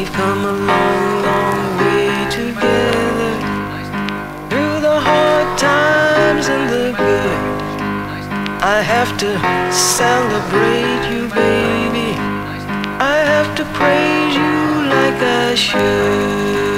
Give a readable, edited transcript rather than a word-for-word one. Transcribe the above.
We've come a long, long way together, through the hard times and the good. I have to celebrate you, baby. I have to praise you like I should.